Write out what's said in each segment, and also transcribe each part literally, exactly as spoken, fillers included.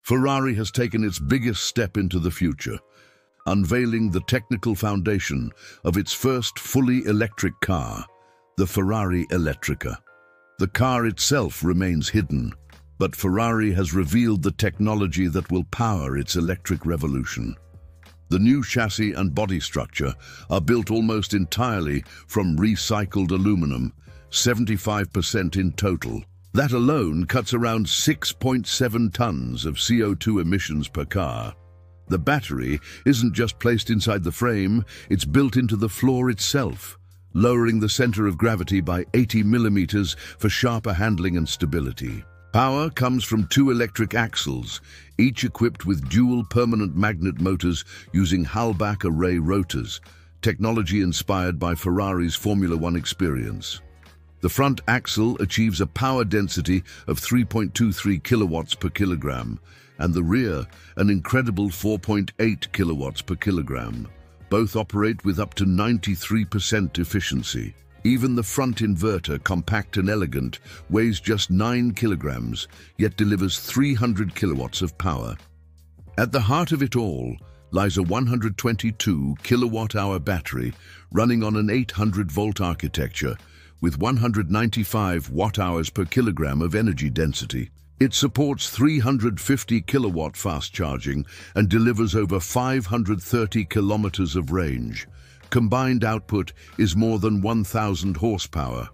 Ferrari has taken its biggest step into the future, unveiling the technical foundation of its first fully electric car, the Ferrari Elettrica. The car itself remains hidden, but Ferrari has revealed the technology that will power its electric revolution. The new chassis and body structure are built almost entirely from recycled aluminum, seventy-five percent in total. That alone cuts around six point seven tons of C O two emissions per car. The battery isn't just placed inside the frame, it's built into the floor itself, lowering the center of gravity by eighty millimeters for sharper handling and stability. Power comes from two electric axles, each equipped with dual permanent magnet motors using Halbach-array rotors, technology inspired by Ferrari's Formula One experience. The front axle achieves a power density of three point two three kilowatts per kilogram, and the rear an incredible four point eight kilowatts per kilogram. Both operate with up to ninety-three percent efficiency. Even the front inverter, compact and elegant, weighs just nine kilograms, yet delivers three hundred kilowatts of power. At the heart of it all lies a one hundred twenty-two kilowatt hour battery running on an eight hundred volt architecture with one hundred ninety-five watt hours per kilogram of energy density. It supports three hundred fifty kilowatt fast charging and delivers over five hundred thirty kilometers of range. Combined output is more than one thousand horsepower.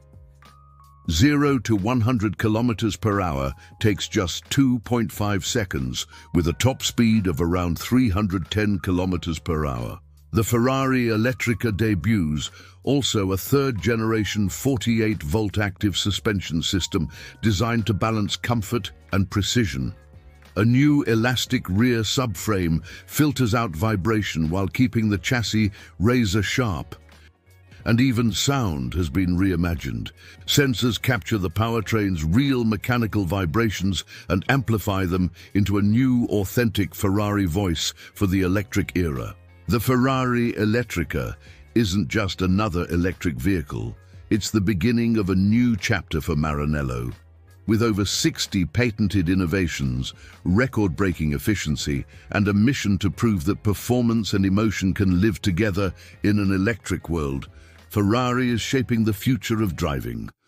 zero to one hundred kilometers per hour takes just two point five seconds, with a top speed of around three hundred ten kilometers per hour. The Ferrari Elettrica debuts also a third-generation forty-eight volt active suspension system designed to balance comfort and precision. A new elastic rear subframe filters out vibration while keeping the chassis razor-sharp. And even sound has been reimagined. Sensors capture the powertrain's real mechanical vibrations and amplify them into a new, authentic Ferrari voice for the electric era. The Ferrari Elettrica isn't just another electric vehicle, it's the beginning of a new chapter for Maranello. With over sixty patented innovations, record-breaking efficiency, and a mission to prove that performance and emotion can live together in an electric world, Ferrari is shaping the future of driving.